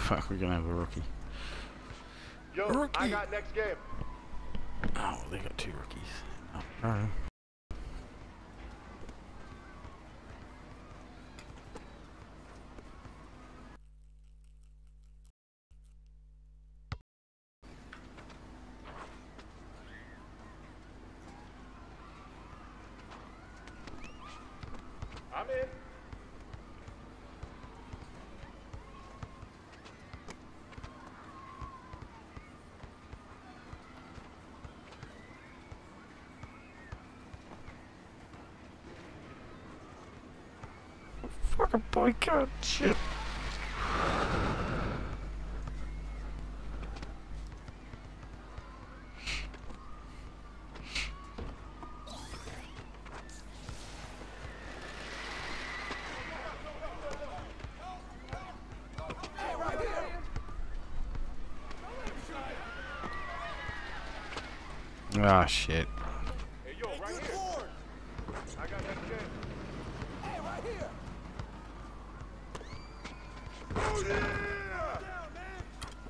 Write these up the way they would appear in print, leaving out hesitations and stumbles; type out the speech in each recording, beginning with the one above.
fuck, we're gonna have a rookie. Yo, Rookie. I got next game. Oh, they got 2 rookies. Oh, alright. I'm in. Fucking boycott shit. Ah, shit. Hey, yo, right here. I got next game. Hey, right here. Oh, yeah! Down, man.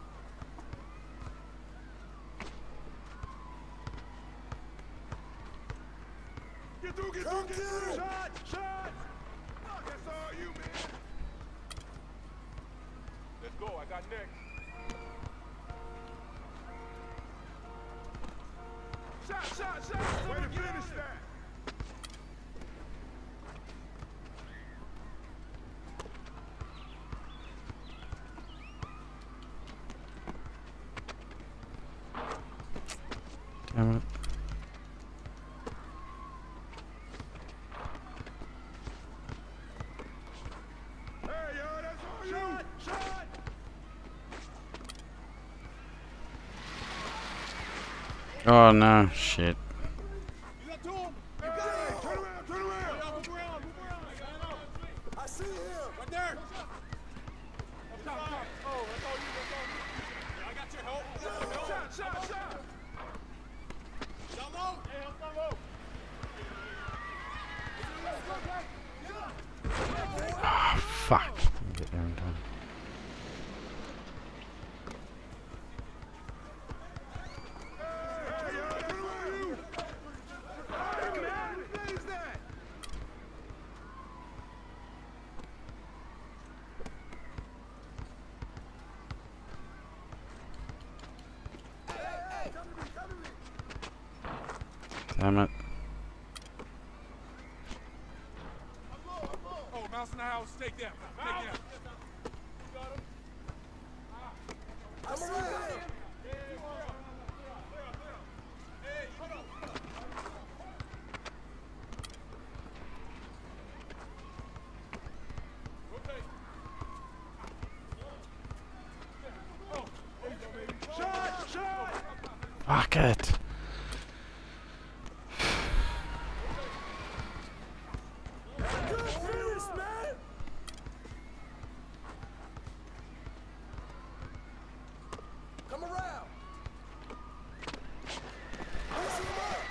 Get through, get Come through, get through. through. Shot! That's all you, man. Let's go, I got next. Shot! Way to finish that. Damn it. Hey, yo, that's all you. Shot! Oh no, shit. You got 2 of them. You got Hey, it. turn around, turn around. Move around. I see him. Right there. Up top. Oh, that's all you. Yeah, I got your help. Shot! Down low. Hey, help down low. Ah, fuck. Didn't get there in time. Hey, yo, that's all you. Hey, man, what is that? Hey, come to me. Damn it. Oh, mouse in the house. Take them. I see him. Shot! Fuck it. Good finish, man. Come around. Listen him up.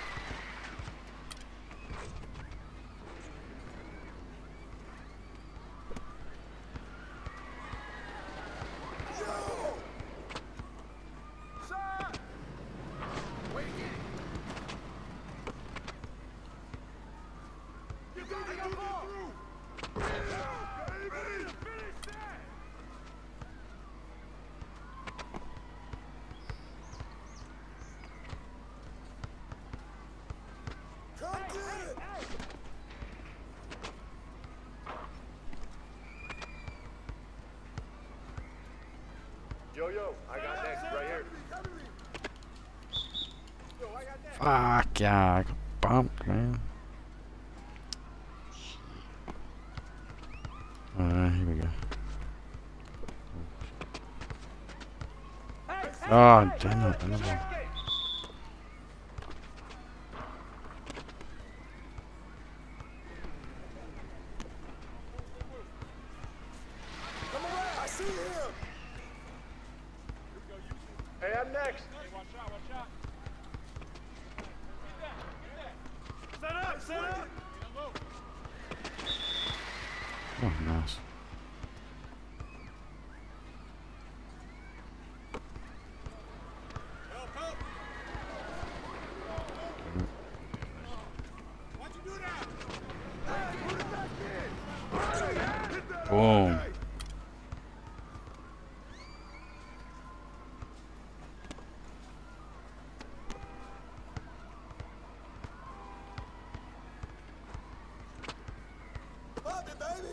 Yo! Shot! Wait again. Get through, get through! Yeah, baby! Finish that! Come get it. Yo, I got next right here. Come to me. Yo, I got next. Fuck yeah, I got bumped, man. Here we go. Oh, damn it, another one. Come around. I see him. Hey, I'm next. Watch out. Set up! Oh, nice. Boom. Bobby, baby!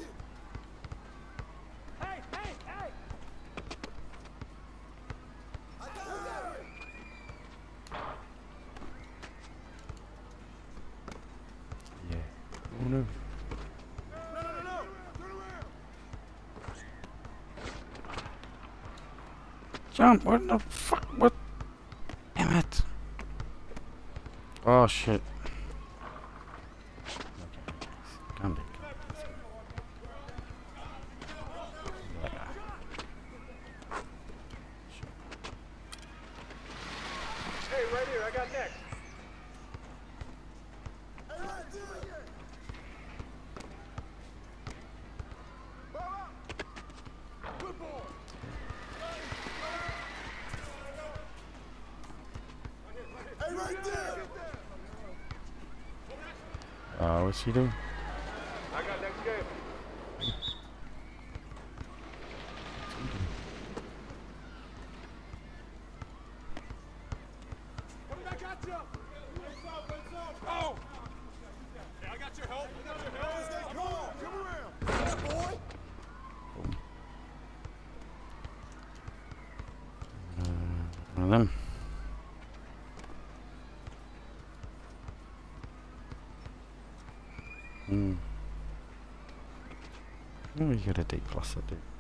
Hey, hey, hey! I got it! Yeah. Oh no. No! Turn around! Jump! What the fuck? What? Damn it. Oh shit. Come back. Hey, right here, I got next. Hey, right there! Good boy! Hey, right there! What's he doing? I got next game. Come back at you! Oh! Yeah, I got your help. I got your help. Come on, come around. Yeah, boy. One of them. Oh, you got a D plus, I do.